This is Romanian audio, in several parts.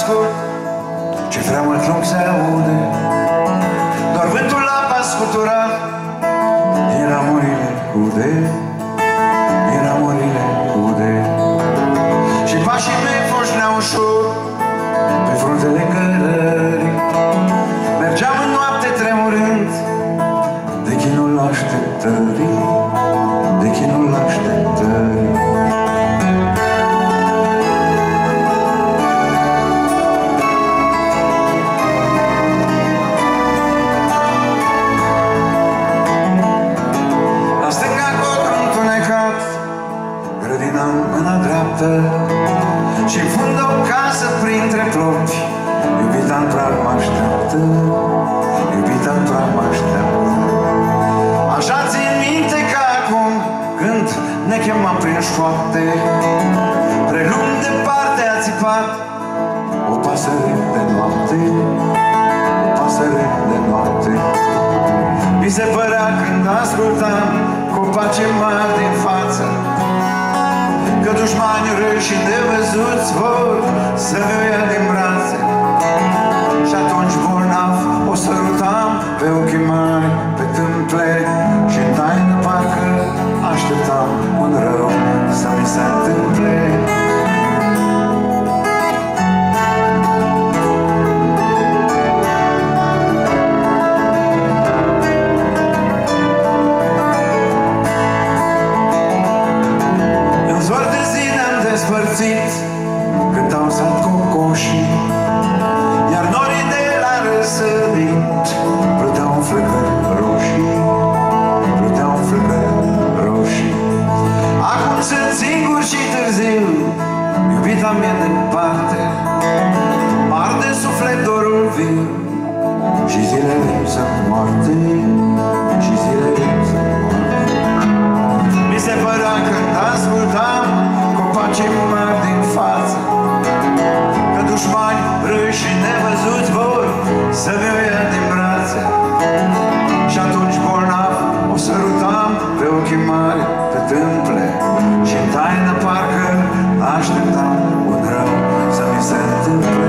ascult, ce fremăt lung se aude, doar vântul apa scutura din ramurile ude, din ramurile ude. Și pașii mei foșneau ușor pe fruntele cărării, mergeam în noapte tremurând de chinul așteptării, de chinul așteptării. La stânga codru întunecat, grădina în mâna dreaptă și în fundă o casă printre plopi, iubita-n prag mă așteaptă, iubita-n prag mă așteaptă. Așa țin minte ca acum, când ne chemam prin șoapte, prelung departe a țipat o pasăre de noapte, o pasăre de noapte. Mi se părea când ascultam copacii mari din față, că dușmanii răi și de văzuți vor să mă ia din brațe. Și atunci bolnav o sărutam pe ochii mari, pe tâmple, și în taină parcă așteptam un rău să mi se întâmple. În zor de zi ne-am despărțit când au stat cocoșii, iar norii de la răsărit pluteau în flăcări roșii, pluteau în flăcări roșii. Acum sunt singur și târziu, iubita mea departe, arde suflet dorul viu și zilele sunt moarte, și zilele sunt moarte. Mi se părea când ascultam copacii mari din față, că dușmani răi și nevăzuți vor să mă ia din brațe. Și atunci bolnav o sărutam pe ochii mari, pe tâmple, și în taină parcă așteptam un rău să mi se întâmple.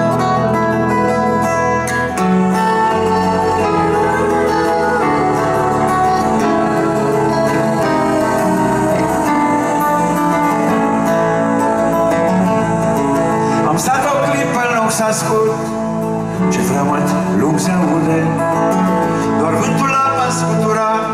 Am stat o clipă în loc să ascult, ce fremăt lung se aude, doar vântul apa scutura